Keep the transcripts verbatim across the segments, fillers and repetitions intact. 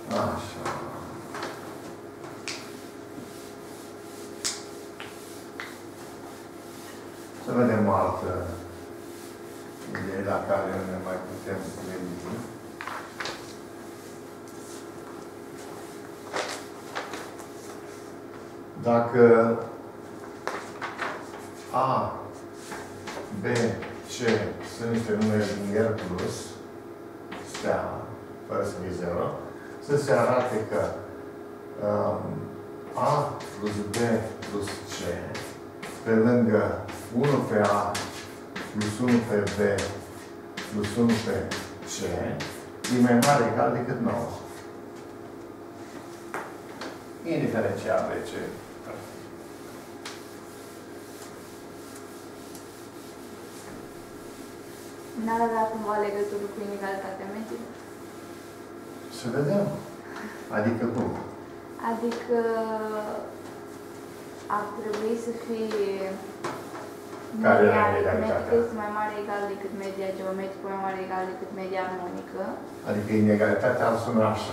Așa. Să vedem o altă idee la care ne mai putem gândi. Dacă A, B, C sunt niște numere din R plus, stea, fără să fie zero, să se arate că um, A plus B plus C, pe lângă unu pe A plus unu pe B plus unu pe C, e mai mare egal decât nouă. Indiferent ce A, B, C. N-ar avea cumva legătură cu inegalitatea mediilor? Să vedem. Adică cum? Adică ar trebui să fie Care media e aritmetică egalitatea? este mai mare egal decât media geometrică, mai mare egal decât media armonică. Adică inegalitatea ar suna așa.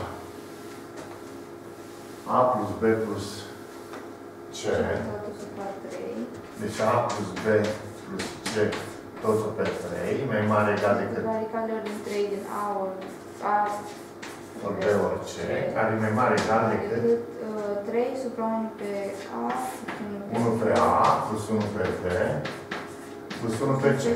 A plus B plus C. Totul supra trei. Deci A plus B plus C totul pe trei, mai mare egal decât Radicale ori din trei din A ori A ori B ori C, care e mai mare egal decât trei supra unu pe A unu pe A plus unu pe B plus unu pe C.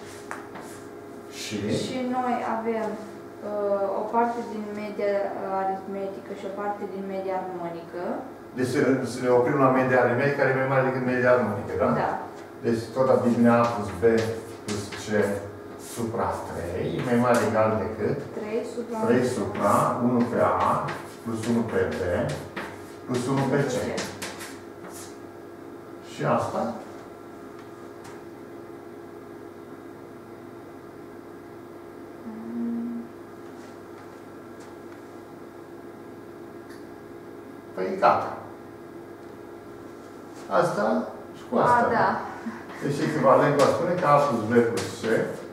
Și Și noi avem uh, o parte din media aritmetică și o parte din media armonică. deci să ne oprim la media aritmetică, care e mai mare decât media armonică, da? Da. Deci tot devine A plus B plus C supra trei, e mai mare egal decât trei supra, trei supra unu pe A plus unu pe B plus unu pe C. Și asta? Mm. Păi gata. Asta și cu asta. A, da. Deci echivalent va spune că A plus B plus C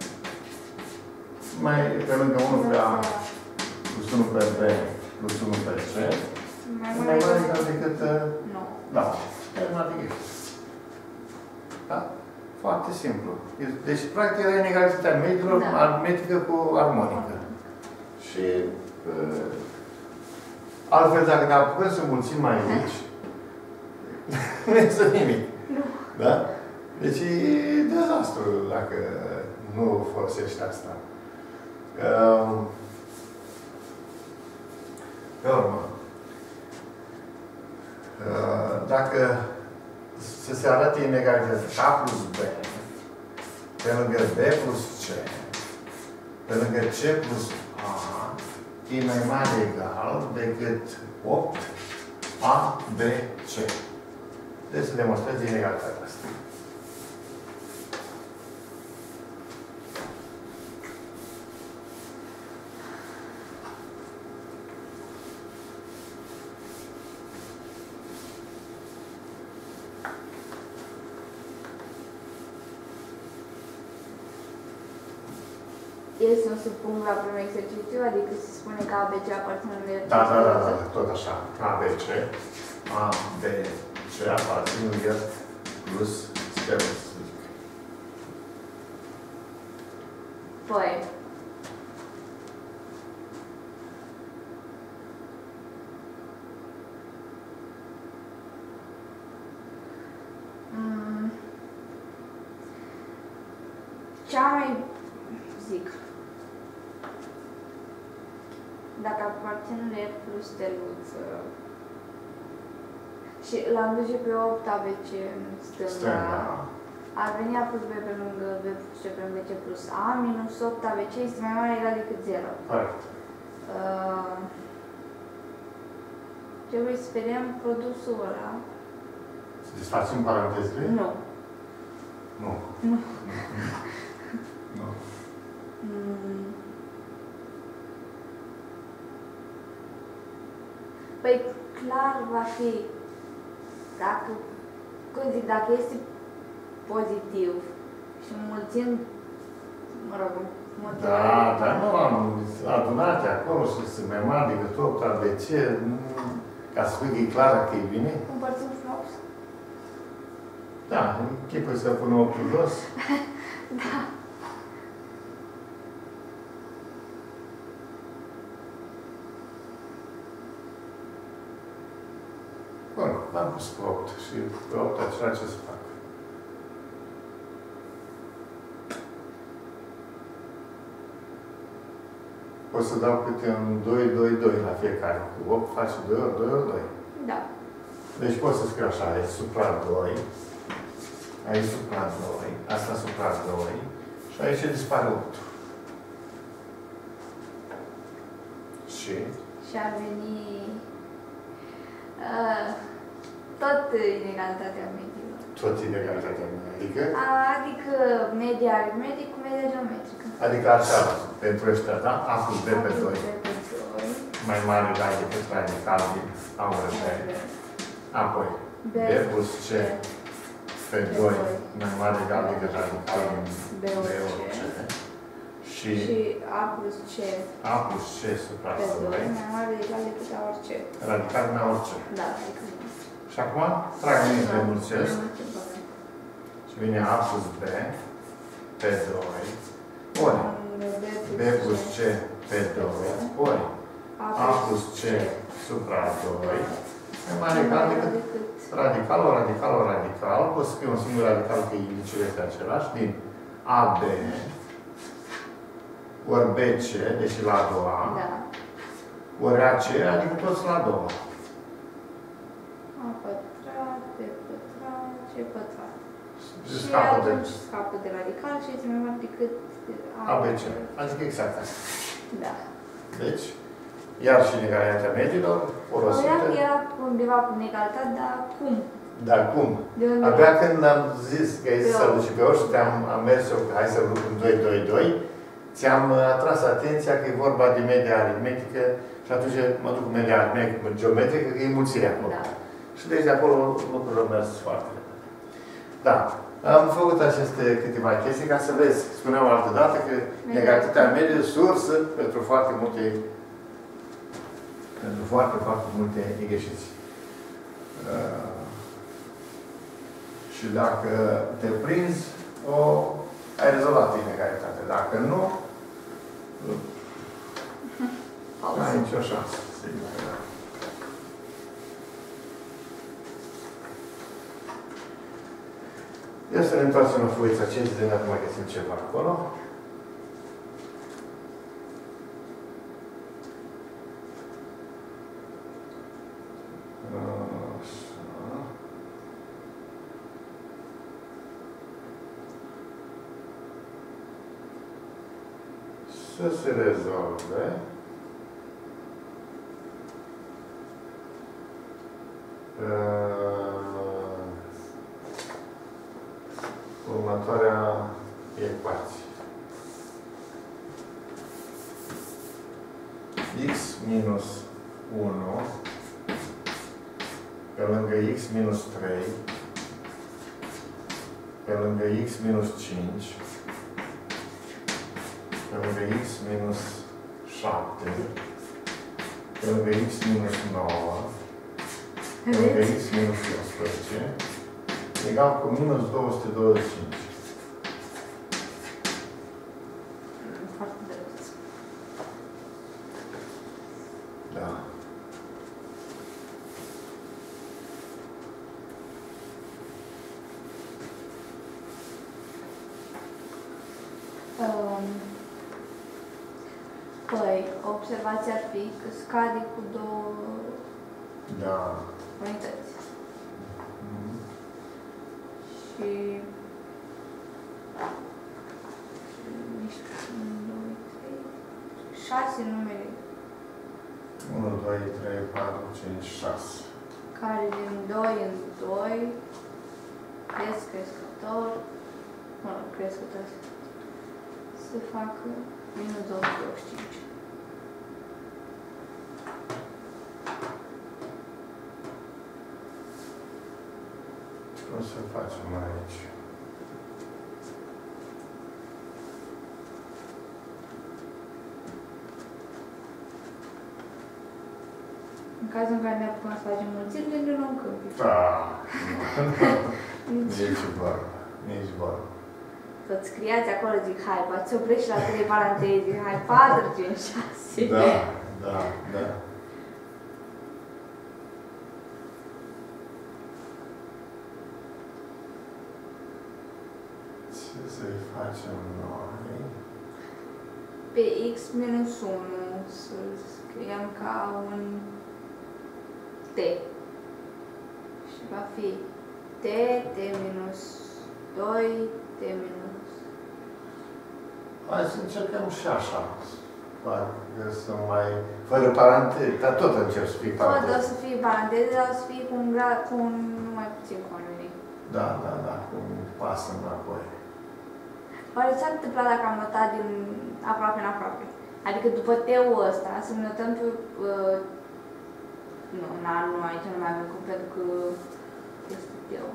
mai pe lângă unu pe A plus unu pe B plus unu pe C Mai mai mare egal decât nu. da, matematic. Da? Foarte simplu. Deci, practic, era inegalitatea mediilor, Da. aritmetică cu armonică. Și uh, altfel, dacă ne apucăm să mulțim mai mici, nu este nimic. Nu. Da? Deci e dezastru dacă nu folosești asta. Uh, pe urmă, uh, dacă să se arate inegalitatea A plus B, pe lângă B plus C, pe lângă C plus A, e mai mare egal decât opt A, B, C. Deci să demonstrezi inegalitatea asta. Este un subpunct la primul exercițiu, adică se spune că A B C aparțin unui Da, da, da, da, tot așa. A, B, C. A, B, C aparțin unui R plus sferă, să zic. Păi. Mm. Cea mai zic, dacă aparțin unui R plus steluță și l-am duce pe opt A B C în stânga, Stânga. ar veni A plus B pe lângă B plus C pe lângă C plus A minus opt A B C este mai mare egal decât zero. Corect. Uh, trebuie să vedem produsul ăla. Să desfacem parantezele? Nu. Nu. Nu. Nu. Mm. Păi clar va fi, dacă, cum zic, dacă este pozitiv și înmulțim, mă rog, Da, dar nu am adunate acolo și sunt mai mari decât tot, dar de ce? Ca să spui că e clar că e bine? Împărțim frumos. Da, chipul să pună ochiul jos. Da. Bun, l-am pus pe opt și pe opt acela ce să fac? Pot să dau câte un doi, doi, doi la fiecare. Cu opt face doi ori doi ori doi. Da. Deci pot să scriu așa, aici supra doi, aici supra doi, asta supra doi și aici dispare opt. Și? Și ar veni uh, tot inegalitatea mediilor. Tot inegalitatea mediilor. Adică? Adică media aritmetică cu media geometrică. Adică așa, pentru ăștia, da? A plus B pe doi. Mai mare egal decât radical din A ori B. Apoi, B plus C pe doi mai mare egal decât radical din B ori C. Și A plus C A plus C supra doi mai mare egal decât A ori C. Radical din A ori C. Da, adică. Și acum, trag mine pe mulțesc. Și vine A plus B pe doi ori B plus C pe doi ori A plus C supra doi mai mare egal decât radicalul, radicalul, radical. Pot să scriu un singur radical că indicele este același din A B ori B C, deci la a doua, da. ori A C, adică toți la a doua. A pătrat, B pătrat, C pătrat. Și atunci scapă de radical și este mai mare decât A B C. Adică exact asta. Da. Deci, iar și inegalitatea mediilor, folosită. Părea că era undeva cu inegalitate, dar cum? Dar cum? Abia când am zis că e să duci pe ori și te-am am mers eu, hai să luăm doi, doi, doi, ți-am atras atenția că e vorba de media aritmetică și atunci mă duc cu media aritmetică geometrică, că e mulțirea acolo. Da. Și deci de acolo lucrurile au mers foarte repede. Da. Am făcut aceste câteva chestii ca să vezi. Spuneam o altă dată că egalitatea medie sursă pentru foarte multe pentru foarte, foarte multe greșeți. Uh, și dacă te prinzi, o ai rezolvat inegalitatea. Dacă nu, nu ai nicio șansă. Sigur că da. Ia să ne întoarcem la foița aceea, de dacă mai găsim ceva acolo. Să se rezolve uh, următoarea ecuație. X minus unu pe lângă X minus trei pe lângă X minus cinci pe lângă X minus șapte, pe lângă X minus nouă, pe lângă X minus unsprezece, egal cu minus două sute douăzeci și cinci. Foarte drăguț. Da. Um, păi, observația ar fi că scade cu două Da. unități. Mm. Și niște unu, doi, trei, șase numere unu, doi, trei, patru, cinci, șase. care din doi în doi cresc crescător, mă rog, crescător, să facă minus două sute douăzeci și cinci. O să facem aici. În cazul în care ne apucăm să facem mulțiri, ne luăm câmpii. Da, nici vorbă, nici vorbă. Tot scriați acolo, zic, hai, poate se oprești la trei paranteze, hai, patru, cinci, șase. Da, da, da. Ce să-i facem noi? Pe x minus unu să-l scriem ca un t. Și va fi t, t minus doi, t minus... Hai să încercăm și așa. Parcă să mai... Fără paranteze, dar tot încep să fie paranteze. Tot o să fie paranteze, dar o să fie cu un, grad, cu un numai puțin convenit. Da, da, da, cu un pas înapoi. Oare s-ar întâmpla dacă am notat din aproape în aproape? Adică după T-ul ăsta să notăm pe... Uh, nu, na, nu, aici nu mai avem cum, pentru că este T-ul.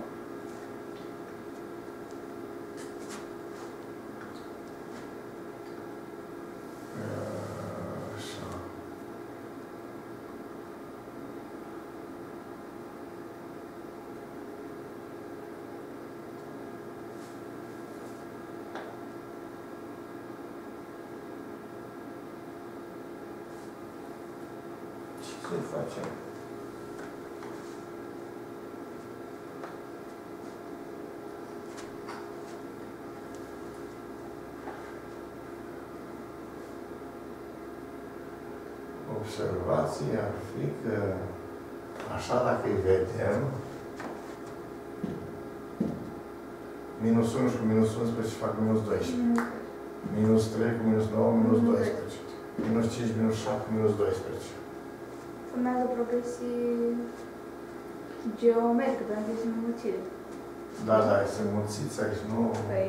Așa. Ce facem? Observația ar fi că, așa dacă îi vedem, minus unu și cu minus unsprezece fac minus doisprezece. Mm. Minus trei cu minus nouă, minus doisprezece. Minus cinci, minus șapte, minus doisprezece. Urmează progresii geometrică, dar nu sunt înmulțire. Da, da, sunt înmulțiți aici, nu... Păi...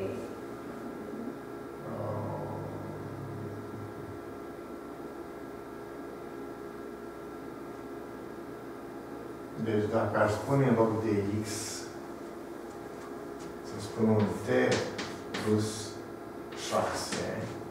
Deci dacă aș pune în loc de x, să spun un t plus șase,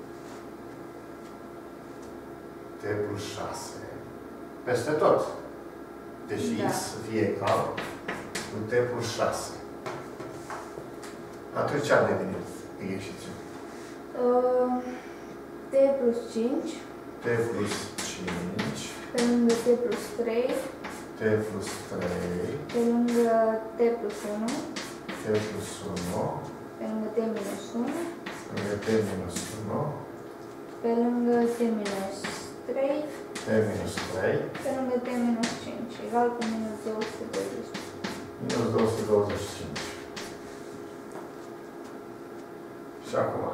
t plus șase, peste tot. Deci da. x să fie egal cu t plus șase. Atunci ce ar deveni exercițiu? Uh, t plus cinci. T plus cinci. Pe lângă t plus trei. T plus trei. Pe lângă t plus unu. T plus unu. Pe lângă t minus unu. Pe lângă t minus unu. Pe lângă t minus trei. T minus trei. Pe lângă t minus cinci. Egal cu minus două sute douăzeci. Minus două sute douăzeci și cinci. Și acum.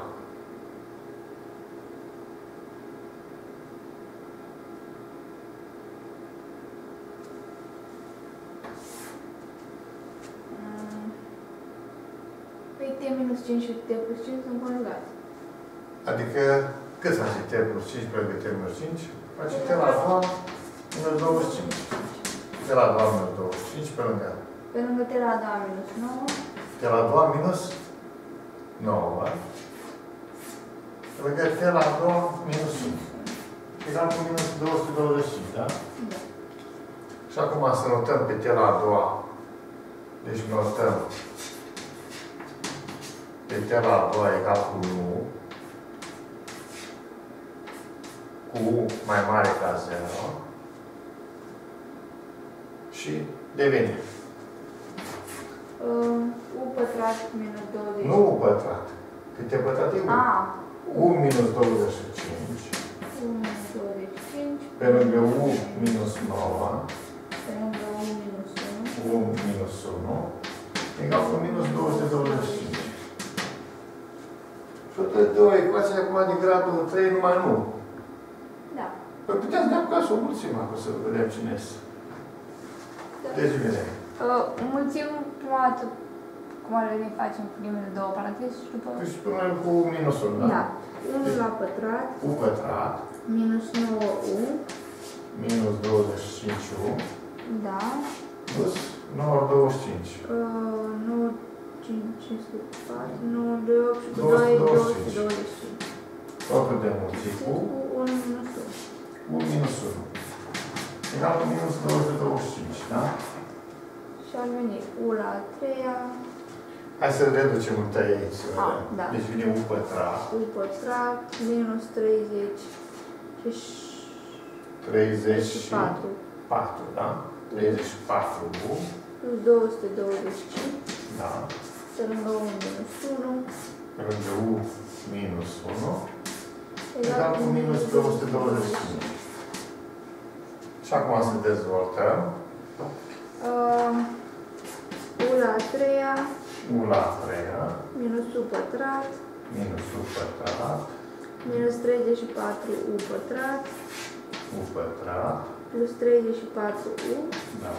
Păi t minus cinci și t plus cinci sunt conjugați. Adică, cât să face t plus cinci pe lângă t minus cinci? Face t la doi minus douăzeci și cinci. T la doi minus douăzeci și cinci pe lângă. Pe lângă t la doi minus nouă. T la doi minus nouă. Pe lângă t la doi minus unu. Egal cu minus două sute douăzeci și cinci, da? Da. Și acum să notăm pe t la doi. Deci notăm pe t la doi egal cu unu. Cu u mai mare ca zero. Și devine. Uh, u pătrat minus douăzeci. Nu u pătrat. Câte pătrat e u? Ah, u minus douăzeci și cinci. u minus douăzeci și cinci. Pe lângă u minus nouă. Pe lângă u minus unu. u minus unu. Egal cu minus două sute douăzeci și cinci. Și o ecuație acum din gradul trei numai nu. Da. Păi puteți ne apuca să o mulțim acum, să vedem cine este. Da. Deci bine. Uh, mulțim prima dată, cum ar veni, facem primele două paranteze și după... Deci punem cu minusul, da? Da. unu la pătrat. U pătrat. Minus nouă u. Minus douăzeci și cinci u. Da. Plus nouă ori douăzeci și cinci. Uh, nouă, cinci, cinci sute patru, nouă, doi, opt și cu doi, două două sute sute douăzeci și cinci. Totul de mulțit cu unu minus unu. u minus unu. egal cu minus două sute douăzeci și cinci, da? Și ar veni U la a treia. Hai să reducem întâi aici, să A, vedem. da. Deci vine U pătrat. U pătrat minus treizeci și treizeci și patru. patru, da? treizeci și patru U. Plus două sute douăzeci și cinci. Da. Pe lângă U minus unu. Pe lângă U minus unu. Egal cu minus două sute douăzeci și cinci. Și acum să dezvoltăm. Uh, U la a treia. U la a treia. Minus U pătrat. Minus U pătrat. Minus treizeci și patru U pătrat. U pătrat. Plus treizeci și patru U. Da.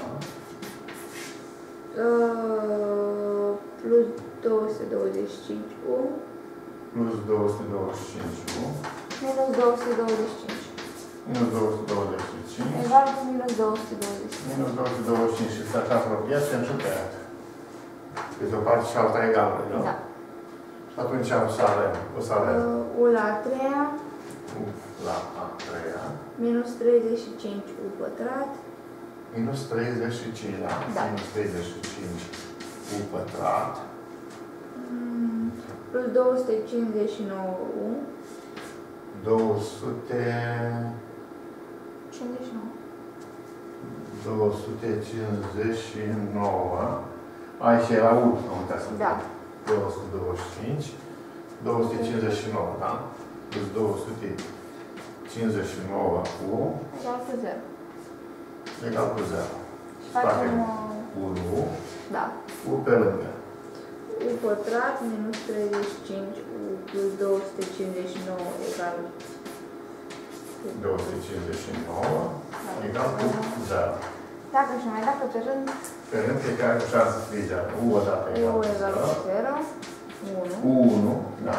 Uh, plus două sute douăzeci și cinci U. Plus două sute douăzeci și cinci U. Minus două sute douăzeci și cinci. Minus două sute douăzeci și cinci. Egal cu minus două sute douăzeci și cinci. Minus două sute douăzeci și cinci și s-a apropiat și am ciudat. Deci o parte și alta egală, nu? Da. Și atunci am să avem, o să avem Uh, U la a treia. U la a treia. Minus treizeci și cinci U pătrat. Minus treizeci și cinci, da? Da. Minus treizeci și cinci U pătrat. Mm, plus două sute cincizeci și nouă U. două sute... cincizeci și nouă. două sute cincizeci și nouă. Aici e la U, am uitat să Da. două sute douăzeci și cinci. două sute cincizeci și nouă, da? Plus două sute cincizeci și nouă U. Egal cu zero. Egal cu zero. Și facem uh, unu. da. U pe lângă. U pătrat minus treizeci și cinci U plus două sute cincizeci și nouă egal două sute cincizeci și nouă da. egal cu zero. Dacă și mai dacă pe rând, Pe rând fiecare cu șanse să fie zero. U odată egal U cu egal zero. cu zero, unu. U unu, da.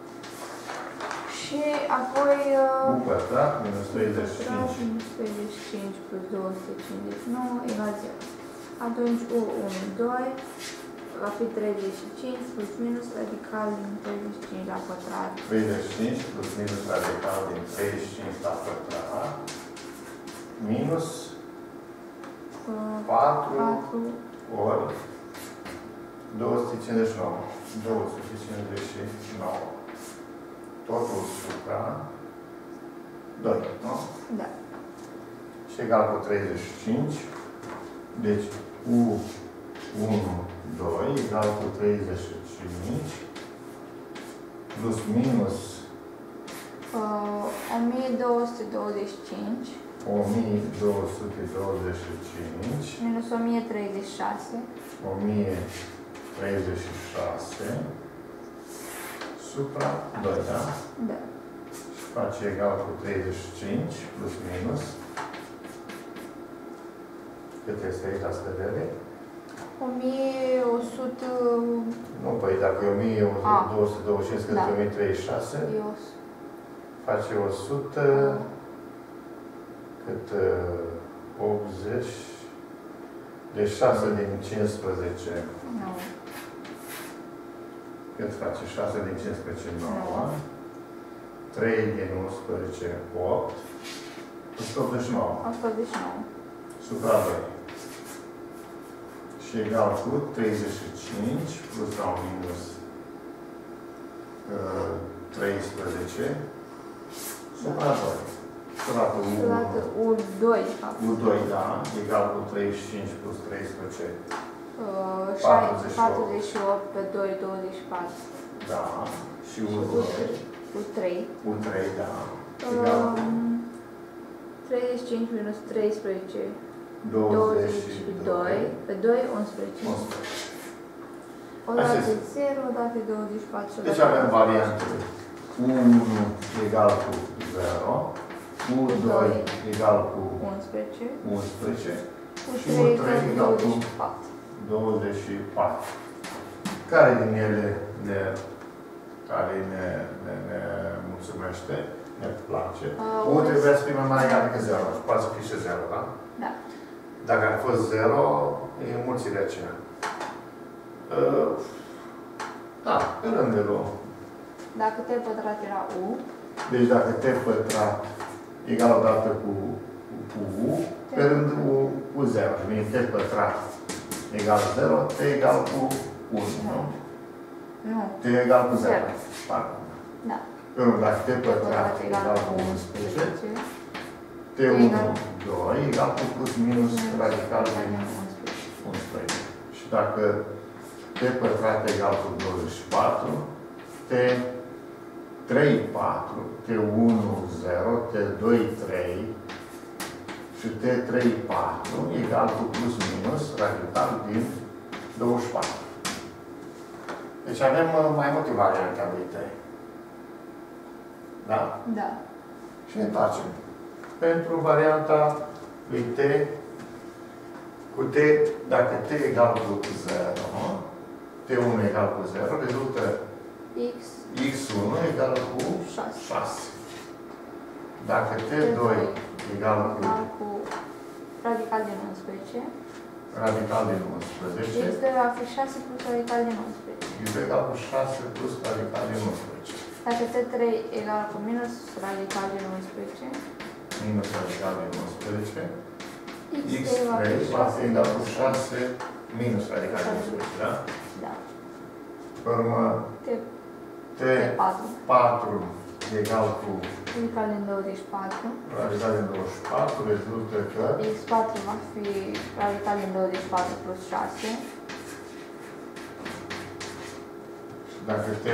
Și apoi U pătrat minus treizeci și cinci. minus treizeci și cinci plus două sute cincizeci și nouă egal zero. Atunci U unu, doi va fi treizeci și cinci plus minus radical din treizeci și cinci la pătrat. treizeci și cinci plus minus radical din treizeci și cinci la pătrat. Minus Uh, patru patru ori două sute cincizeci și nouă. două sute cincizeci și nouă. Totul supra doi, nu? Da. Și egal cu treizeci și cinci. Deci U unu, doi egal cu treizeci și cinci plus minus Uh, o mie două sute douăzeci și cinci o mie două sute douăzeci și cinci minus o mie treizeci și șase o mie treizeci și șase supra doi, da? da. Și face egal cu treizeci și cinci plus minus. Cât este aici la scădere? o mie o sută Nu, păi dacă e o mie două sute douăzeci și cinci scădere Da. o mie treizeci și șase, eu face o sută, cât uh, optzeci, deci șase din cincisprezece, nu. cât face șase din cincisprezece, nouă, nouă. trei din unsprezece, opt, o sută optzeci și nouă, o sută optzeci și nouă. supra doi. Și egal cu treizeci și cinci plus sau minus uh, treisprezece, supra doi. Supra Odată U doi, de fapt. U doi, da, egal cu treizeci și cinci plus treisprezece, Uh, patruzeci și opt. patruzeci și opt pe doi, douăzeci și patru. da, și U Și doi, U trei. U trei, da, egal cu Um, treizeci și cinci minus treisprezece, douăzeci douăzeci și și doi, doi, pe doi, unsprezece. unsprezece. Odată Așa este. zero, odată douăzeci și patru. Deci avem variantele U unu egal cu zero, U doi egal cu unsprezece, unsprezece U și trei U trei egal cu egal cu douăzeci și patru. douăzeci și patru. Care din ele ne, care ne, ne, ne mulțumește, ne place? Uh, U trebuie să fie mai mare egal decât zero. Poate să fie și zero, da? Da. Dacă ar fost zero, e înmulțirea aceea. Uh, da, pe rândul lui. Dacă T pătrat era U, Deci dacă T pătrat egal odată cu, cu U, pe rândul cu zero. Vine t pătrat egal zero, t egal cu unu, nu? Nu. T egal cu zero. Pardon. Da. Pe urmă, dacă t pătrat egal cu unsprezece, t unu, doi egal cu plus minus radical din unsprezece. Și dacă t pătrat egal cu douăzeci și patru, t trei, patru, t unu, zero, t doi, trei și t trei, patru egal cu plus minus radical din douăzeci și patru. Deci avem mai multe variante a lui t. Da? Da. Și ne întoarcem. Pentru varianta lui t, cu t, dacă t egal cu zero, t unu egal cu zero, rezultă X. x unu egal cu șase. Dacă t doi egal cu Egal cu radical din unsprezece. radical din unsprezece, X doi va fi șase plus radical din unsprezece. x egal cu șase plus radical din unsprezece. Dacă t trei egal cu minus radical din unsprezece, Minus radical din unsprezece, x x trei va trei fi va fi șase egal cu plus șase minus radical din unsprezece, da? Da. Pe urmă, T t patru patru egal cu radical din douăzeci și patru. radical din douăzeci și patru, rezultă că X patru va fi radical din douăzeci și patru plus șase. dacă t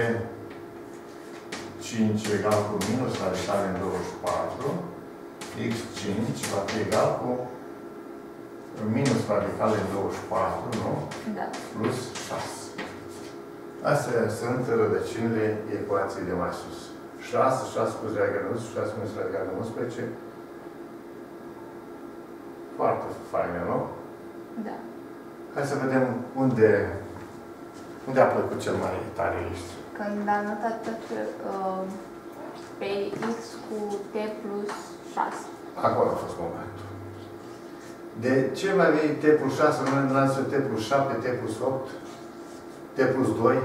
cinci egal cu minus radical din douăzeci și patru, x cinci va fi egal cu minus radical din douăzeci și patru, nu? Da. Plus șase. Astea sunt rădăcinile ecuației de mai sus. șase, șase plus radical din unsprezece, șase minus radical din unsprezece. Foarte faine, nu? Da. Hai să vedem unde, unde a plăcut cel mai tare ești. Când am notat tot uh, pe X cu T plus șase. Acolo a fost momentul. De ce mai vei T plus șase, nu n-am zis T plus șapte, T plus opt, T plus doi?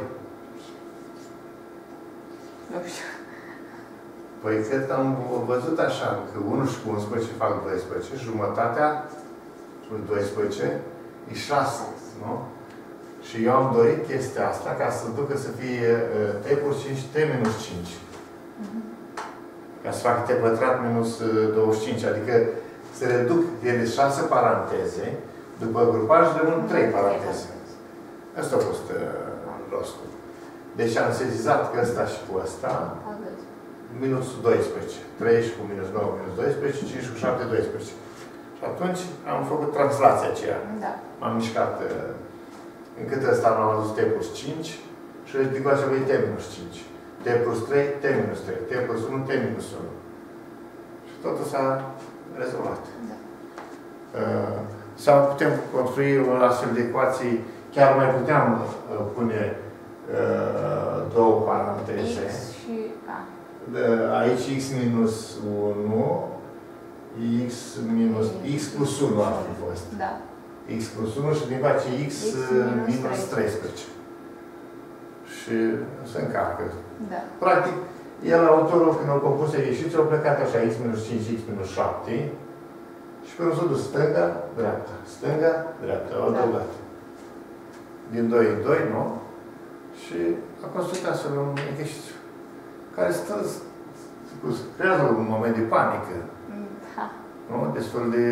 Nu știu. Păi cred că am văzut așa, că unu și cu unsprezece fac doisprezece, jumătatea plus doisprezece e șase, nu? Și eu am dorit chestia asta ca să ducă să fie uh, T plus cinci, T minus cinci. Uh-huh. Ca să facă T pătrat minus uh, douăzeci și cinci, adică se reduc ele șase paranteze, după grupaj rămân trei paranteze. Asta a fost uh, rostul. Deci am sezizat că ăsta și cu ăsta, minus doisprezece. trei și cu minus nouă, minus doisprezece, cinci cu șapte, doisprezece. Și atunci am făcut translația aceea. Da. M-am mișcat uh, încât ăsta am adus T plus cinci și după aceea voi T minus cinci. T plus trei, T minus trei. T plus unu, T minus unu. Și totul s-a rezolvat. Da. Uh, sau putem construi o astfel de ecuații, chiar mai puteam uh, pune uh, două paranteze. X și A. Aici x minus unu, x minus, x plus unu ar fi fost. Da. X plus unu și din face x, x minus, minus treisprezece. Și se încarcă. Da. Practic, el, autorul, când a compus ieșiți, a plecat așa, x minus cinci, x minus șapte, și pe urmă s-a dus stânga, dreapta, stânga, dreapta, o adăugat. Da. Din doi în doi, nu? Și a construit astfel un exercițiu care stă, creează un moment de panică. Da. Nu? Destul de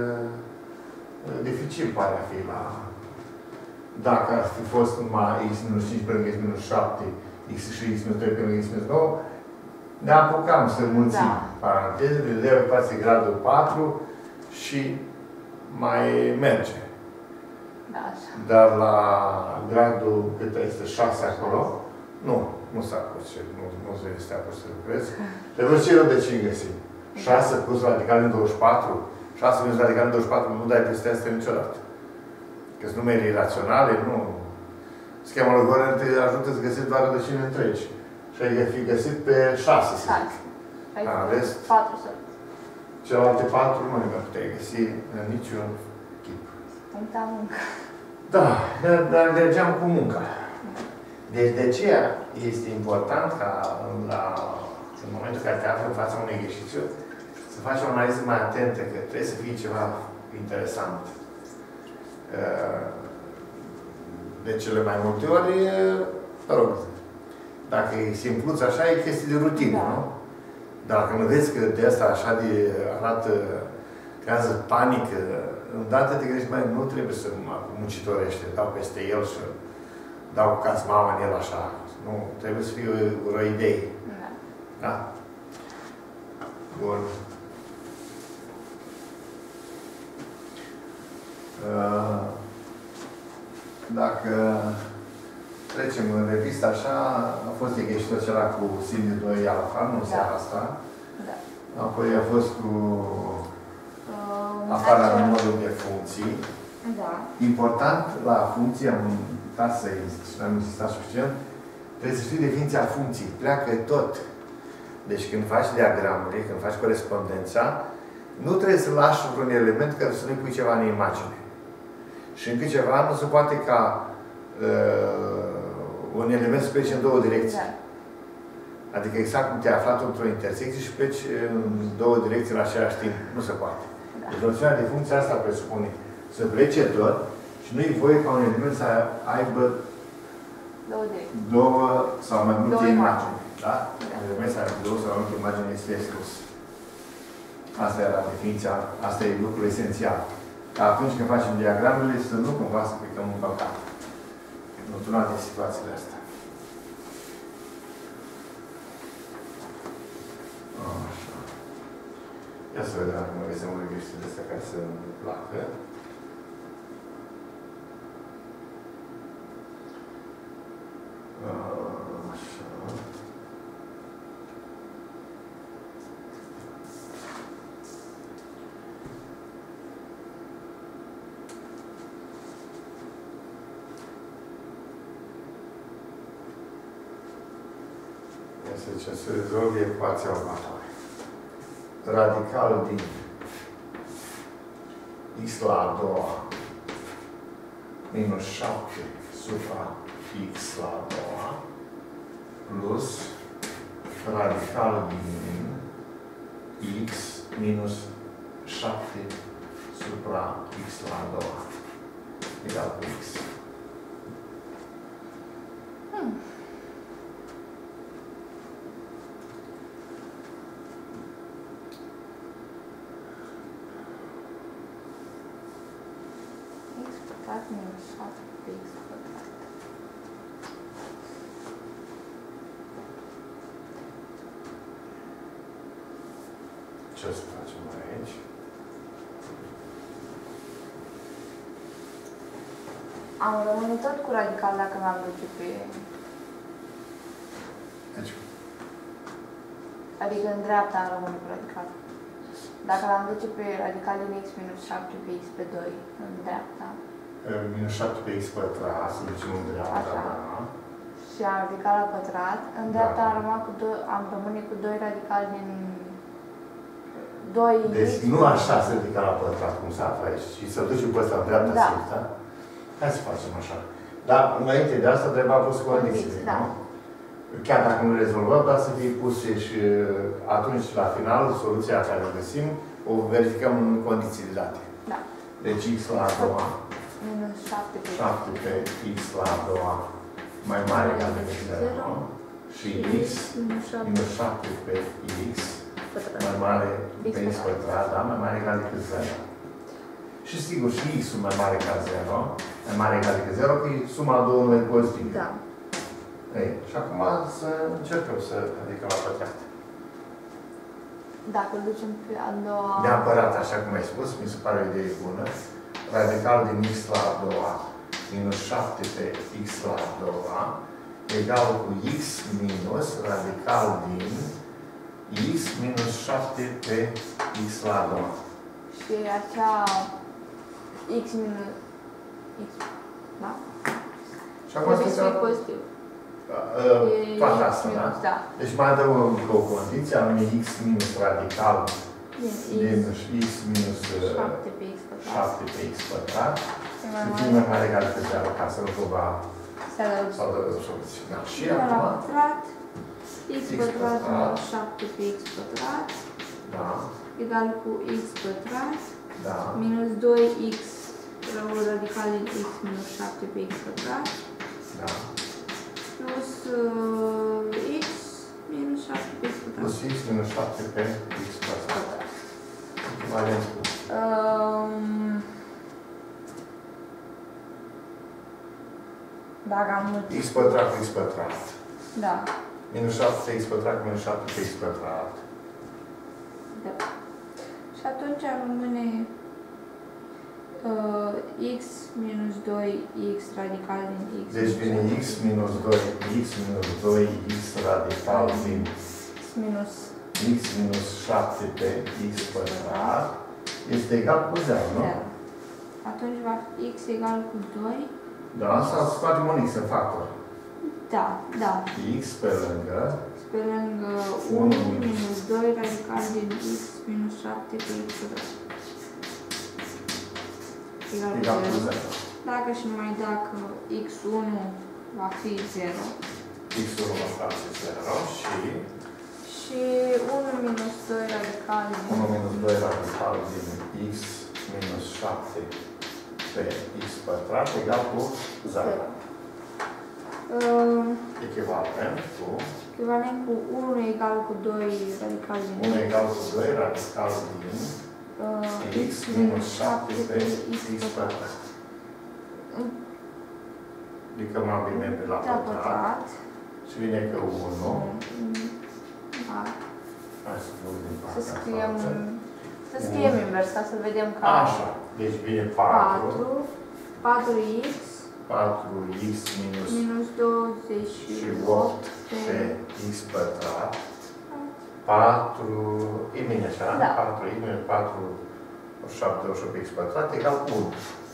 dificil pare a fi la... Dacă ar fi fost numai x minus cinci pe lângă x minus șapte, x și x minus trei pe lângă x minus nouă, ne apucam să mulțim da. parantezele, le față gradul patru și mai merge. Da, așa. Dar la gradul cât este șase acolo, nu, nu s-a pus, nu, nu se este apus să lucrezi. Trebuie ce rădăcini găsim? șase plus radical din douăzeci și patru, șase minus radical din douăzeci și patru, nu dai peste asta niciodată. Că-s numere iraționale, nu. Schema logorică te ajută să găsești doar rădăcini întregi. Și ai fi găsit pe șase, să zic. În rest, patru să. Celelalte patru nu le mai puteai găsi în niciun chip. Puncta muncă. Da, dar mergeam cu munca. Deci de aceea este important ca la, în momentul în care te afli în fața unui exercițiu să să faci o analiză mai atentă, că trebuie să fie ceva interesant. De cele mai multe ori, mă rog, dacă e simpluț așa, e chestie de rutină, da. Nu? Dar dacă nu vezi că de asta așa de arată, creează panică, îndată te gândești, mai nu trebuie să mă muncitorește, dau peste el și dau cu cazmaua în el așa. Nu, trebuie să fie o, o idee. Da. Da? Bun. Dacă trecem în revistă așa, a fost ieșitul acela cu Siliu doi Alfa, nu da. Seara asta. Da. Apoi a fost cu uh, afara numărului de funcții. Da. Important la funcție, am uitat să-i am insistat suficient, trebuie să știi definiția funcției. Pleacă tot. Deci când faci diagramele, când faci corespondența, nu trebuie să lași vreun element care să nu pui ceva în imagine. Și încă ceva, nu se poate ca uh, un element să plece în două direcții. Da. Adică exact cum te-ai aflat într-o intersecție și pleci în două direcții în același timp. Nu se poate. Da. Deci noțiunea de funcție asta presupune să plece tot și nu-i voie ca un element să aibă două, direcții. două sau mai multe două imagini. Da? Da. Un element să aibă două sau mai multe imagini este exclus. Asta era definiția, asta e lucrul esențial. Ca atunci când facem diagramele, să nu cumva să plecăm în păcat. Într-una de situațiile astea. Așa. Ia să vedem dacă mă găsim o revistă de astea care să-mi placă. Așa. Să zicem, să rezolvi ecuația următoare. Radicalul din x la a doua minus șapte supra x la a doua plus radicalul din x minus șapte supra x la a doua egal cu x. Hmm. Minus șapte pe x pătrat. Ce să facem aici? Am rămâne tot cu radical dacă l-am duce pe... Deci? Adică în dreapta am rămâne cu radical. Dacă l-am duce pe radical din x minus șapte pe x pe doi, în dreapta. Minus șapte pe x pătrat, să ducem în dreapta, da. Și am radical la pătrat. În dreapta da. am, rămas cu doi, am rămâne cu doi radical din doi x. Deci nu așa se ridica la pătrat, cum se află aici, ci să ducem pe ăsta în dreapta da. Sus, da? Hai să facem așa. Dar înainte de asta trebuie pus condițiile, da. Nu? Chiar dacă nu rezolvăm, dar să fie puse și atunci, la final, soluția care o găsim, o verificăm în condițiile date. Da. Deci x la a doua minus șapte pe, șapte pe x la a doua mai mare egal decât zero și x minus șapte pe x mai mare pe x pătrat, da? Mai mare egal decât zero. Și sigur, și x-ul mai mare ca zero, mai mare egal decât zero, că e suma a două numere pozitive. Da. Ei, și acum să încercăm să ridicăm la pătrat. Dacă îl ducem pe a doua... Neapărat, așa cum ai spus, mi se pare o idee bună. Radical din x la a doua minus șapte pe x la a doua egal cu x minus radical din x minus șapte pe x la a doua. Și acea x minus x, da? Și acum să fie pozitiv. Toată asta, da? Da? Deci mai adăugăm o condiție, anume x minus radical din x minus șapte pe x pătrat. șapte pe x pătrat. Și fie mai mare egal decât zero, ca să nu cumva să adăugăm soluții. Da. Și acum x pătrat minus șapte pe x pătrat. Da. egal cu x pătrat Da. minus doi x radical din x minus șapte pe x pătrat Da. plus uh, x minus șapte pe x pătrat. Plus x minus șapte pe x pătrat. Echivalent cu Um, Dacă am mult. x pătrat cu x pătrat. Da. Minus șapte pe x pătrat minus șapte pe x pătrat. Da. Și atunci rămâne uh, x minus doi x radical din x. Deci vine x minus doi, x minus doi, x radical din minus x minus șapte pe x pătrat este egal cu zero, nu? zero. Atunci va fi x egal cu doi. Da, asta scoatem un x în factor. Da, da. X pe lângă Pe lângă unu minus doi radical din x minus șapte pe x pătrat. Egal cu egal cu zero. zero. Dacă și numai dacă x unu va fi zero. X unu va fi zero și Și unu minus doi radical din unu minus doi radical din x minus șapte pe x pătrat egal cu zero. Uh, Echivalent cu echivalent cu unu egal cu doi radical din unu egal cu doi radical din uh, x minus șapte pe x pătrat. Adică m-am bine pe la Da, pătrat pătrat. și vine că unu. Da. Hai să văd din Să partea scriem, față. să scriem invers, ca să vedem că Așa. Deci vine patru. patru, patru x patru x minus minus douăzeci și și opt opt pe pe x pătrat. patru, e bine așa? Da. patru x minus patru, șapte, opt pe x pătrat egal cu unu.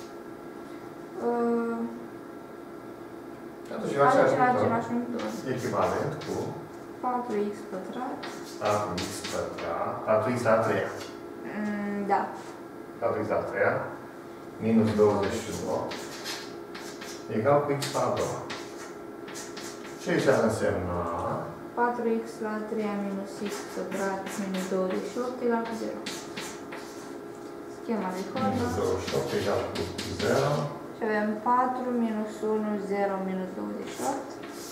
uh, Atunci, la are același la lucru, același lucru. echivalent cu patru x pătrat. patru x pătrat, patru x la a treia. Mm, da. patru x la a treia minus douăzeci și opt egal cu x la a doua. Ce aici ar însemna? patru x la a treia minus x pătrat minus douăzeci și opt egal cu zero. Schema de Minus formă. douăzeci și opt egal cu zero. Și avem patru minus unu, zero minus douăzeci și opt.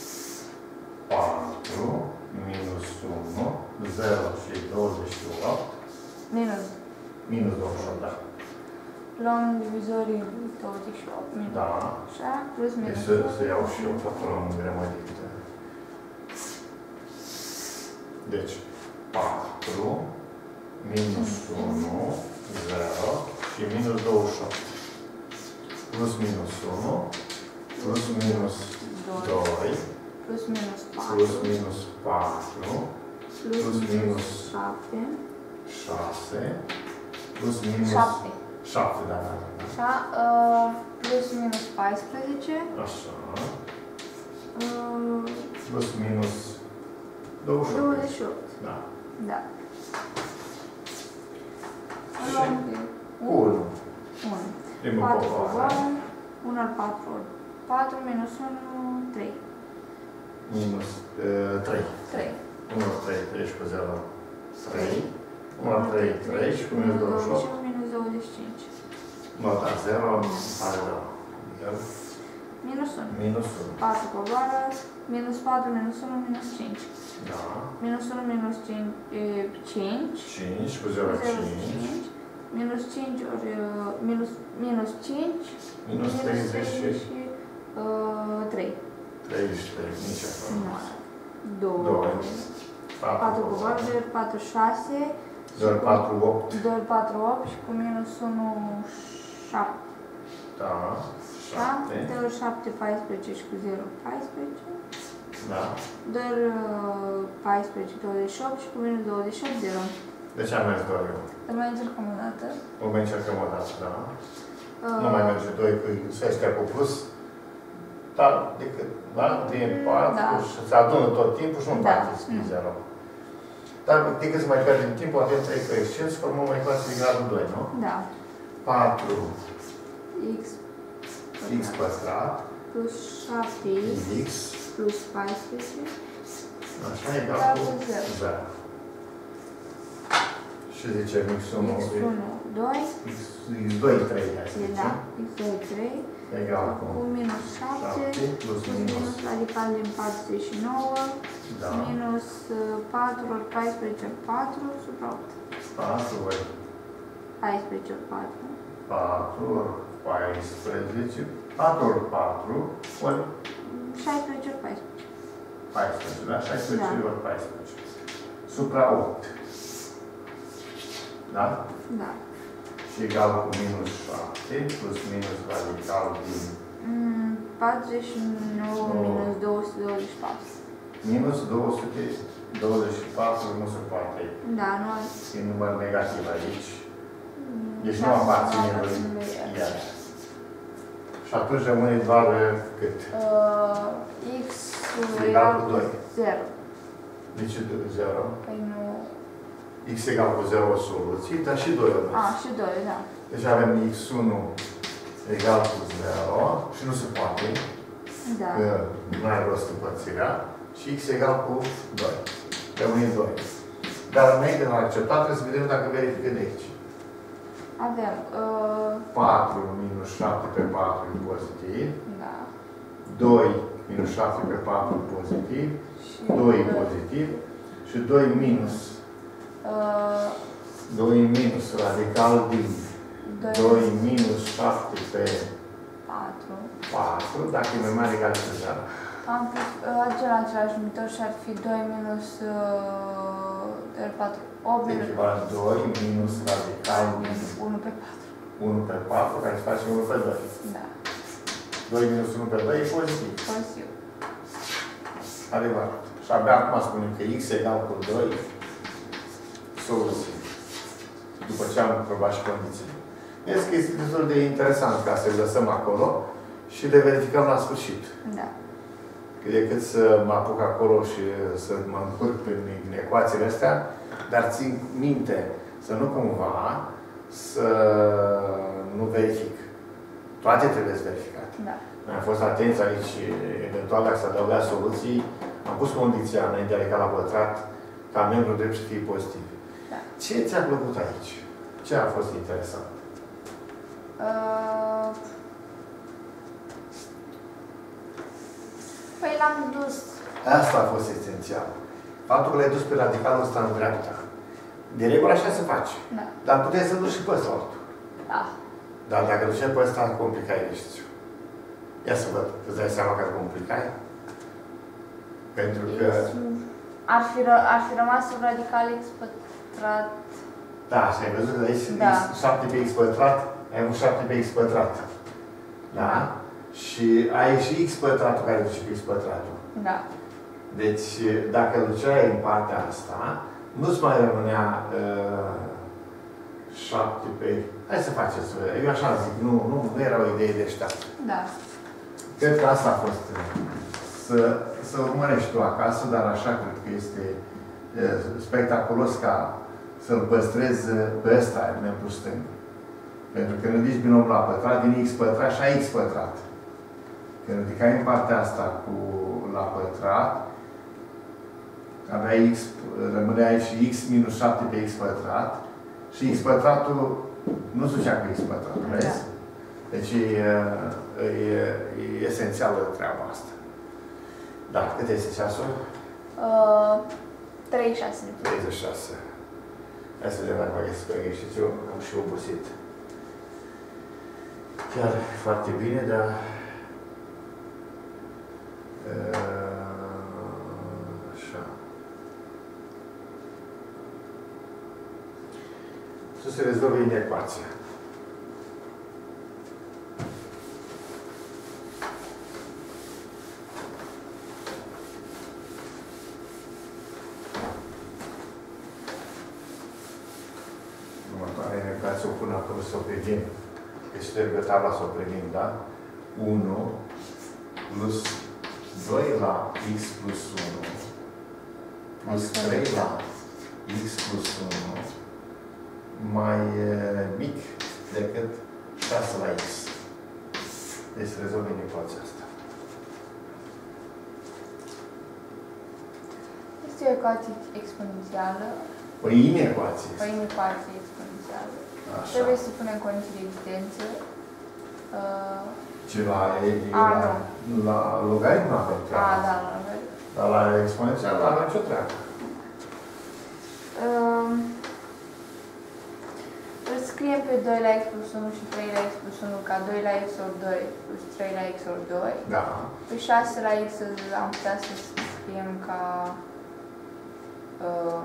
patru minus unu, zero și douăzeci și opt. Minus. Minus douăzeci și opt, da. Luăm divizorii douăzeci și opt. Minus. Da. Așa, plus minus. Deci să, să iau și eu totul în grămădită. Deci, patru minus unu, zero și minus douăzeci și opt. Plus minus unu, plus minus doi, Plus minus patru. plus minus patru, plus minus șapte. șase, plus minus șapte. șapte, da, da, da. Așa, uh, plus minus paisprezece. Așa. Uh, Plus minus douăzeci și opt. douăzeci și opt. Da. Da. Și Luăm de unu. unu. Primul patru povară. povară. unu al patru ori patru minus unu, trei. Minus uh, trei. trei. unu ori trei, trei cu zero, trei. unu ori trei, trei și cu minus douăzeci și opt. minus douăzeci și cinci. Nota zero, pare rău. El, Minus unu. minus unu. patru povară. Minus patru minus unu, minus cinci. Da. Minus unu minus cinci, cinci. cinci cu zero, cinci. Minus cinci ori uh, minus, minus cinci. Minus treizeci și uh, trei. treizeci și trei. Nici acolo. Nu. doi. doi. patru povară, doi ori patru, șase. doi ori patru, opt. doi ori patru, opt și cu minus unu, șapte. Da. șapte. doi ori șapte, paisprezece și cu zero, paisprezece. Da. doi ori paisprezece, douăzeci și opt și cu minus douăzeci și opt, zero. De ce am mers doar eu? Îl mai încercăm o dată. O mai încercăm o dată, da? Uh, Nu mai merge doi cu ăștia cu plus. Dar decât, da? Din patru Da. și se adună tot timpul și nu Da. poate scrie zero. Dar decât să mai pierdem timpul, avem trei coeficienți, formăm o ecuație de gradul doi, nu? Da. patru X x pătrat plus șapte x x plus paisprezece. așa egal cu zero. Ce zicem? X unu, X unu, doi. X doi, trei, hai să Da, zicem. X doi, trei. Egal Cu cu minus șapte, plus plus minus. minus radical din patruzeci și nouă, Da. minus patru ori paisprezece ori patru, supra opt. patru ori paisprezece ori patru. patru ori paisprezece. patru ori patru ori șaisprezece ori paisprezece. paisprezece, da? șaisprezece Da. ori paisprezece. Supra opt. Da? Da. Și egal cu minus șapte plus minus radical din Mm, patruzeci și nouă nouă. minus două sute douăzeci și patru. minus două sute douăzeci și patru, nu se poate. Da, nu E număr negativ aici. Mm, Deci nu șase, aparține nu lui aparține lui el. el. Și atunci rămâne doar uh, cât? Uh, X Egal egal cu cu doi. zero. De ce zero? Păi nu... X egal cu zero o soluție, dar și doi ori. A, și doi, da. Deci avem X unu egal cu zero și nu se poate, Da. că nu are rost împărțirea, și X egal cu doi. Rămâne doi. Dar înainte de a accepta, trebuie să vedem dacă verifică de aici. Avem... Uh, patru minus șapte pe patru e pozitiv, da. doi minus șapte pe patru e pozitiv, Și doi e pozitiv și doi minus, Uh, doi minus radical din doi minus șapte pe patru. patru, dacă e mai mare egal cu zero. Am pus uh, acela același numitor și ar fi doi minus uh, patru. opt minus Echivalent doi minus radical din unu pe patru. unu pe patru, care se face unu pe doi. Da. doi minus unu pe doi e pozitiv. Pozitiv. Adevărat. Și abia acum spunem că X egal cu doi, soluție. După ce am probat și condițiile. Vezi că este destul de interesant ca să le lăsăm acolo și le verificăm la sfârșit. Da. Că decât să mă apuc acolo și să mă încurc prin ecuațiile astea, dar țin minte să nu cumva să nu verific. Toate trebuie verificate. Da. Noi am fost atenți aici, eventual dacă s-a adăugat soluții, am pus condiția înainte de la pătrat ca membru drept să fie pozitiv. Da. Ce ți-a plăcut aici? Ce a fost interesant? Uh, păi l-am dus. Asta a fost esențial. Faptul că l-ai dus pe radicalul ăsta în dreapta. De regulă așa se face. Da. Dar puteai să duci și pe ăsta altul. Da. Dar dacă duceai pe ăsta, complicai ești. Ia să văd. Îți dai seama că complicai? Pentru că... Ar fi, ră, ar fi rămas un radical x pătrat. Da, și ai văzut că aici Da. x, șapte pe x pătrat, ai avut șapte pe x pătrat. Da? Și ai și x pătratul care duce pe x pătratul. Da. Deci, dacă îl duceai în partea asta, nu-ți mai rămânea uh, șapte pe... Hai să faceți, eu așa zic, nu, nu, nu era o idee deșteaptă. Da. Cred că asta a fost, să, să urmărești tu acasă, dar așa cred că este uh, spectaculos ca să-l păstrezi pe ăsta, membru stâng. Pentru că ridici binomul la pătrat, din x pătrat și a x pătrat. Când ridicai în partea asta cu la pătrat, avea x, rămânea aici și x minus șapte pe x pătrat și x pătratul nu se ducea cu x pătrat, vezi? Da. Deci e, e, e esențială treaba asta. Da, cât este ceasul? Uh, treizeci și șase. treizeci și șase. Hai să vedem dacă mai găsesc pe exercițiu, am și obosit. Chiar foarte bine, dar... Așa. Să se rezolve inecuația. Următoarea inecuație o pun acolo să o privim. Deci trebuie tabla să o privim, da? unu plus doi la x plus unu plus trei la x plus unu mai e, mic decât șase la x. Deci să rezolvim ecuația asta. Este o ecuație exponențială O inecuație. O inecuație exponențială. Așa. Trebuie să punem condiții de evidență. Uh, Ce la, A, la, la logaritm nu avem treabă. A, da, la logaritm. Dar la exponențial nu avem nicio treabă. Uh, îl scriem pe doi la x plus unu și trei la x plus unu ca doi la x ori doi plus trei la x ori doi. Da. Pe șase la x am putea să scriem ca uh,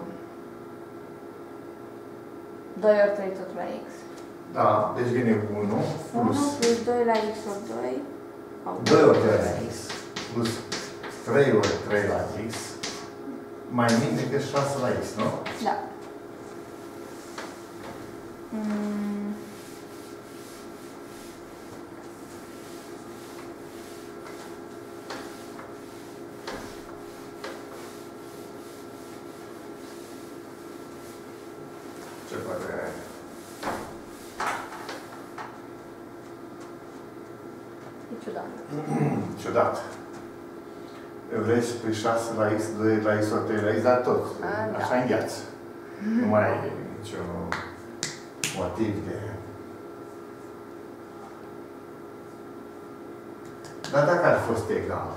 doi ori trei tot la x. Da, deci vine unu plus unu plus doi la x ori doi. doi ori doi la x plus trei ori trei la x mai mic decât șase la x, nu? Da. Mm. Ce părere ai? E ciudat. Ciudat. Vrei să pui șase la x, doi la x ori trei la x, dar tot. A, da. Așa în viață. Nu mai ai niciun motiv de... Dar dacă ar fi fost egal,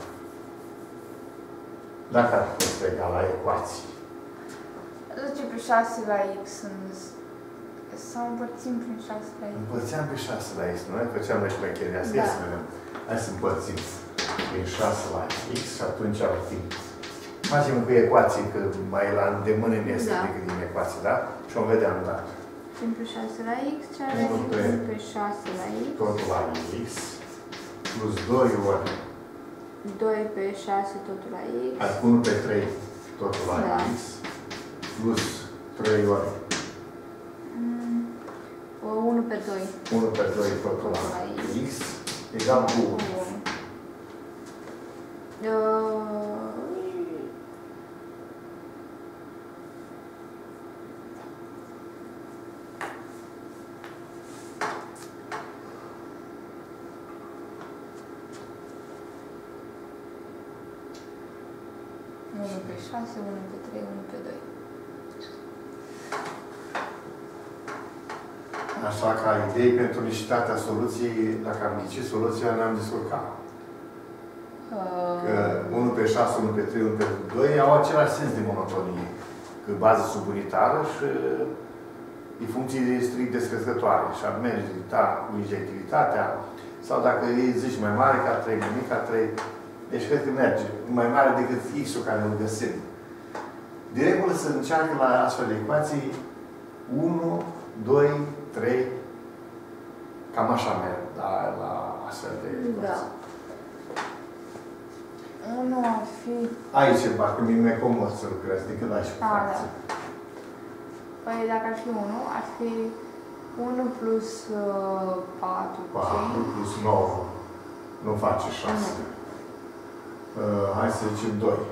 dacă ar fi fost egal la ecuații, Zice pe șase la x sau împărțim prin șase la x. împărțeam pe șase la x, nu? Noi făceam noi șmecheria asta. Da. Ia să vedem. Hai să împărțim prin șase la x și atunci ar fi. Facem cu ecuații, că mai la îndemână ne este Da. decât din ecuații, da? Și o vedem, da. Prin pe șase la x, ce are unu pe- prin pe șase la x. Totul la x plus doi ori, doi pe șase totul la x. hai unu pe trei totul la Da. x plus trei ori, Mm. unu pe doi. unu pe doi totul la x egal cu unu. unu pe șase, unu pe trei, unu pe doi. Așa ca idei pentru unicitatea soluției, dacă am ghicit soluția, ne-am descurcat. Că unu pe șase, unu pe trei, unu pe doi au același sens de monotonie. Că bază subunitară și e funcții strict descrescătoare. Și ar merge da, cu injectivitatea, sau dacă îi zici mai mare ca trei, mai mic ca trei, deci cred că merge. Mai mare decât x-ul care îl găsim. De regulă se încearcă la astfel de ecuații unu, doi, trei, cam așa merg la, la astfel de ecuații. Da. unu ar fi... Aici e parcă mi-e mai comod să lucrez decât la și cu A, fracții. da. Păi dacă ar fi unu, ar fi unu plus uh, patru, patru plus nouă nu face șase. Uh, hai să zicem doi.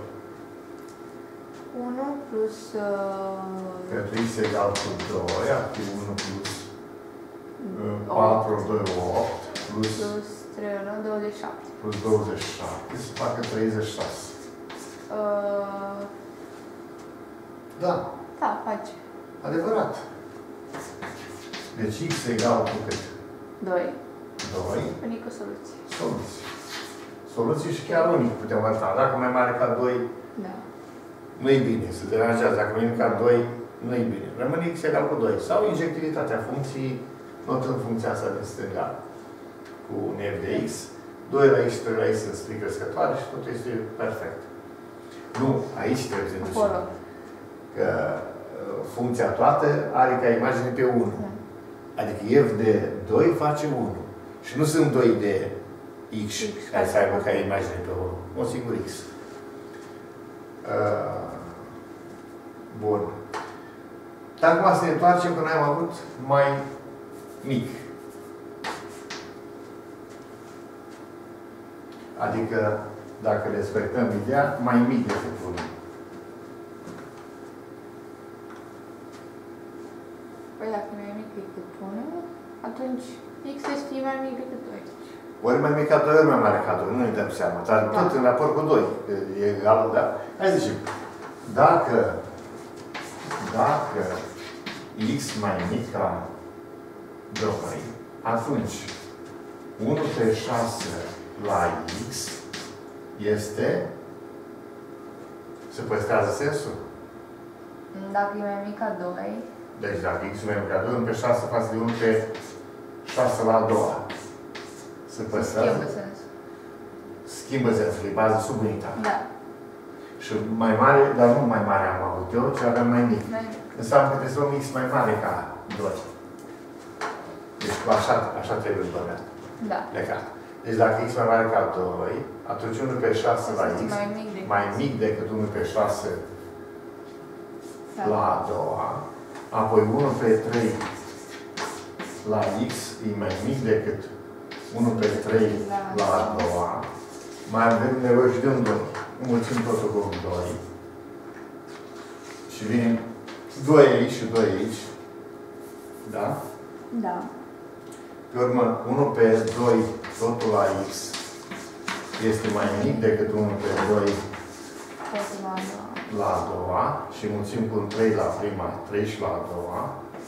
unu plus... Uh, Pentru x egal cu doi, ar fi unu plus uh, patru, doi, opt, plus, plus trei, nouă, douăzeci și șapte. plus douăzeci și șapte, se facă treizeci și șase. Uh, Da, da, face. adevărat. Deci x egal cu cât? doi. doi. Unică soluție. Soluții. Soluții și chiar unic putem arăta. Dacă mai mare ca doi, Da. nu-i bine, se deranjează. Dacă mai mic ca doi, nu-i bine. Rămâne x egal cu doi. Sau injectivitatea funcției, notând funcția asta din stânga cu un f de x. doi la x și trei la x sunt strict crescătoare și totul este perfect. Nu, aici trebuie să ducem. Acolo. Că uh, funcția toată are ca imagine pe unu. Da. Adică f de doi face unu. Și nu sunt doi de x, X care să face aibă ca unu. imagine pe unu. Un singur x. Uh, bun. Dar acum să ne întoarcem că noi am avut mai mic. Adică, dacă respectăm ideea, mai mic decât unu. Păi dacă nu e mic decât unu, atunci x trebuie să fie mai mic decât doi. Ori mai mic ca doi, ori mai mare ca doi. Nu ne dăm seama. Dar Da. tot în raport cu doi. E egal, da? Hai să zicem. Dacă, dacă x mai mic ca doi, atunci unu pe șase la x este... Se păstrează sensul? Dacă e mai mic ca doi... Deci dacă x e mai mic ca doi, unu pe șase față de unu pe șase la a doua. Se păstrează? Schimbă sensul. Schimbă sensul, e bază sub unitate. Da. Și mai mare, dar nu mai mare am avut eu, ci avem mai mic. Mai mic. Înseamnă că trebuie să luăm x mai mare ca doi. Deci așa, așa trebuie băgat. Da. Plecat. Deci dacă x mai mare ca doi, atunci unu pe șase la x mai mic decât, mai mic decât unu pe șase da. La a doua, apoi unu pe trei la x e mai mic decât unu pe trei la a doua, mai avem nevoie și de un doi. Înmulțim totul cu un doi. Și vine doi aici și doi aici. Da? Da. Pe urmă, unu pe doi totul la x este mai mic decât unu pe doi Totul la a doua. la a doua și mulțim cu un trei la prima, trei și la a doua.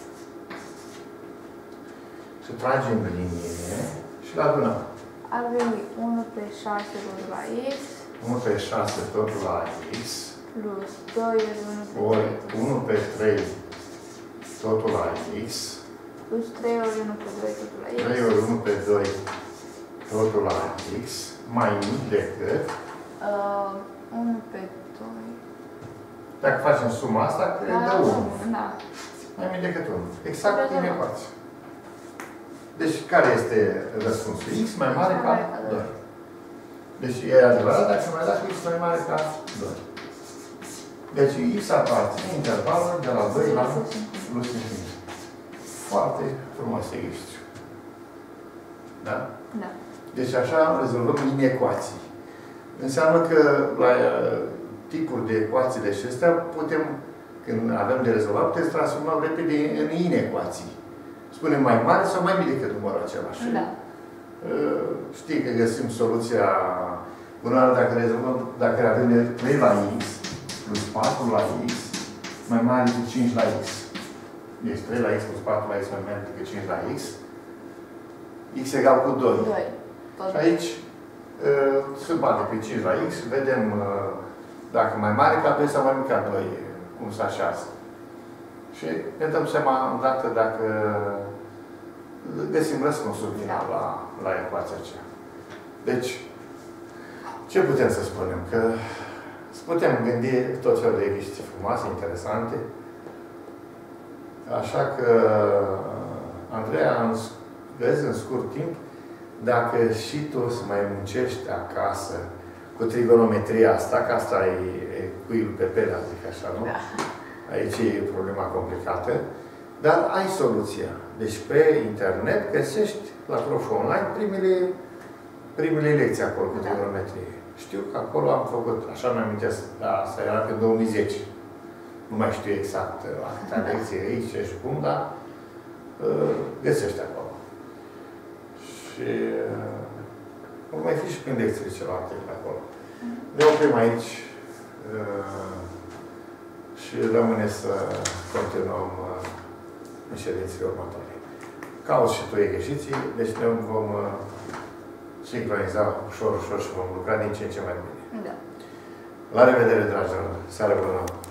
Și tragem linie și le adunăm. Ar veni unu pe șase totul la x. unu pe șase totul la x. Plus doi ori unu pe Ori trei. unu pe trei totul la x. Plus trei ori unu pe doi totul la x. trei ori unu pe doi totul la x. Mai mic decât. Uh, unu pe doi. Dacă facem suma asta, cred Da, de unu. da. Mai mic decât unu. Exact Da, din da, da. ecuație. Deci, care este răspunsul? X mai mare ca doi. Deci, e adevărat dacă mai dați X mai mare ca doi. Deci, X aparține intervalul de la doi la plus infinit. Foarte frumos exercițiu. Da? Da. Deci, așa rezolvăm inecuații. Înseamnă că la tipuri de ecuații de acestea putem, când avem de rezolvat, putem să transformăm repede în inecuații. Spunem mai mare sau mai mic decât numărul același. Da. Știi că găsim soluția bună dacă rezolvăm, dacă avem de trei la x plus patru la x mai mare decât cinci la x. Deci trei la x plus patru la x mai mare decât cinci la x. X egal cu doi. doi. Și aici se bate pe cinci la x, vedem dacă mai mare ca doi sau mai mic ca doi, cum se așează. Și ne dăm seama îndată dacă găsim răspunsul final la, la ecuația aceea. Deci, ce putem să spunem? Că putem gândi tot felul de exerciții frumoase, interesante. Așa că, Andreea, vezi în scurt timp, dacă și tu să mai muncești acasă cu trigonometria asta, că asta e, e cuiul pe pelea, zic așa, nu? Da. Aici e problema complicată, dar ai soluția. Deci pe internet găsești la proful online primele, primele lecții acolo cu trigonometrie. Știu că acolo am făcut, așa mi-am amintesc, da, asta era pe două mii zece. Nu mai știu exact atâtea lecții aici și cum, dar uh, găsești acolo. Și uh, vor mai fi și prin lecțiile celelalte pe acolo. Ne oprim aici uh, și rămâne să continuăm uh, în ședințele următoare. Cauți și tu exerciții, deci ne vom uh, sincroniza ușor, ușor și vom lucra din ce în ce mai bine. Da. La revedere, dragilor! Seară bună!